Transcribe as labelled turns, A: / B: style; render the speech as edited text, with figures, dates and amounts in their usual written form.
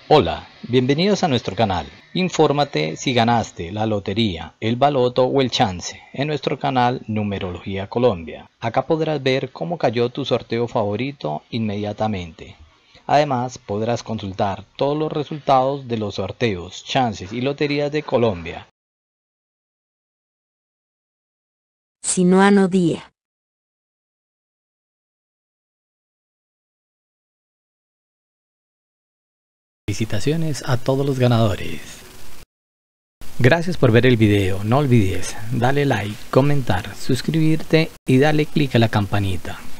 A: Hola, bienvenidos a nuestro canal. Infórmate si ganaste la lotería, el baloto o el chance en nuestro canal Numerología Colombia. Acá podrás ver cómo cayó tu sorteo favorito inmediatamente. Además, podrás consultar todos los resultados de los sorteos, chances y loterías de Colombia.
B: Sinuano Día.
A: Felicitaciones a todos los ganadores. Gracias por ver el video, no olvides darle like, comentar, suscribirte y darle clic a la campanita.